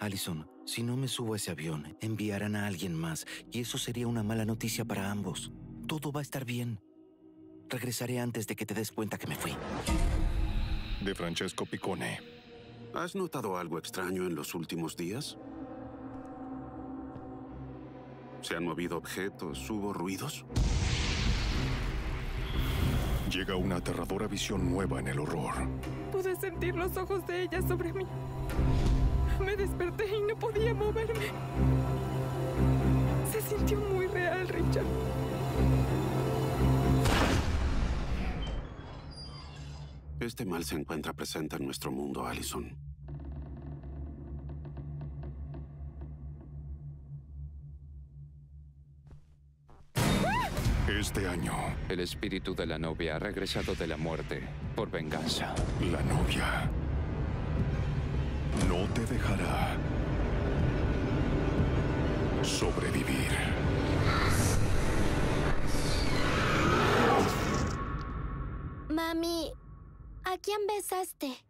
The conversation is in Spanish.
Allison, si no me subo a ese avión, enviarán a alguien más y eso sería una mala noticia para ambos. Todo va a estar bien. Regresaré antes de que te des cuenta que me fui. De Francesco Piccone. ¿Has notado algo extraño en los últimos días? ¿Se han movido objetos? ¿Hubo ruidos? Llega una aterradora visión nueva en el horror. Pude sentir los ojos de ella sobre mí. Me desperté y no podía moverme. Se sintió muy real, Richard. Este mal se encuentra presente en nuestro mundo, Allison. Este año, El espíritu de la novia ha regresado de la muerte por venganza. la novia no te dejará sobrevivir. Mami, ¿a quién besaste?